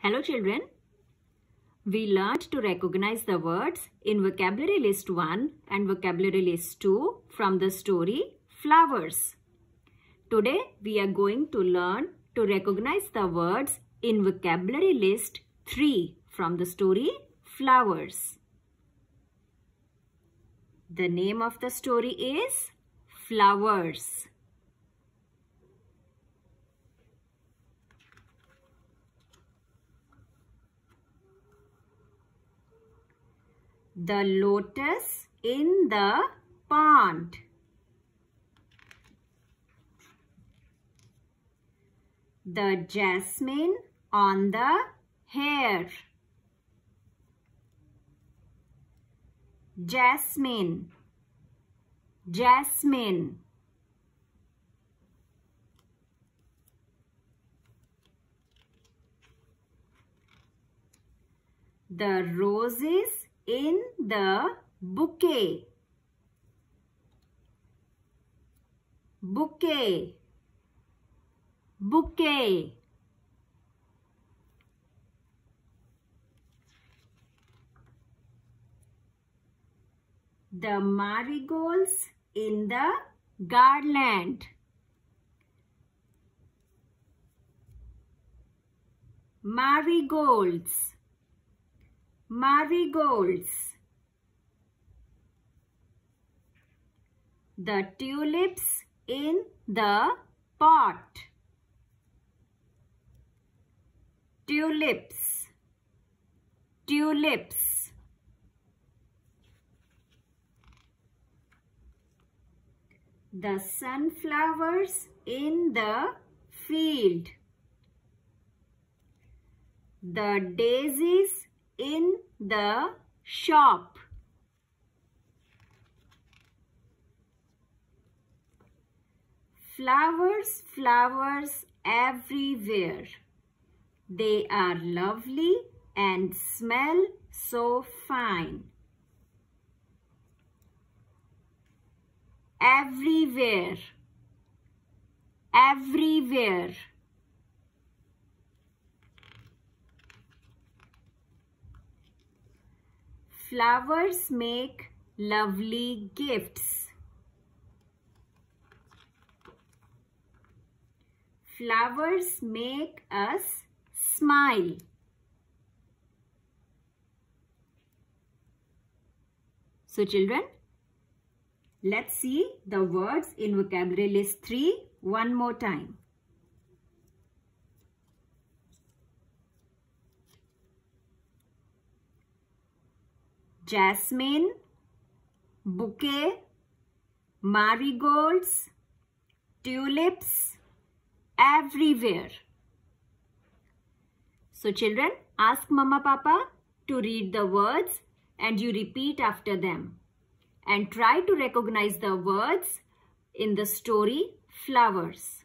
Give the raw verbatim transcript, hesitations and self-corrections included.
Hello children, we learned to recognize the words in vocabulary list one and vocabulary list two from the story Flowers. Today we are going to learn to recognize the words in vocabulary list three from the story Flowers. The name of the story is Flowers. The lotus in the pond. The jasmine on the hair. Jasmine, jasmine. The roses in the bouquet. Bouquet, bouquet. The marigolds in the garland. Marigolds, marigolds. The tulips in the pot. Tulips, tulips. The sunflowers in the field. The daisies in the shop. Flowers, flowers everywhere. They are lovely and smell so fine. Everywhere, everywhere. Flowers make lovely gifts. Flowers make us smile. So children, let's see the words in vocabulary list three one more time. Jasmine, bouquet, marigolds, tulips, everywhere. So children, ask Mama Papa to read the words and you repeat after them. And try to recognize the words in the story Flowers.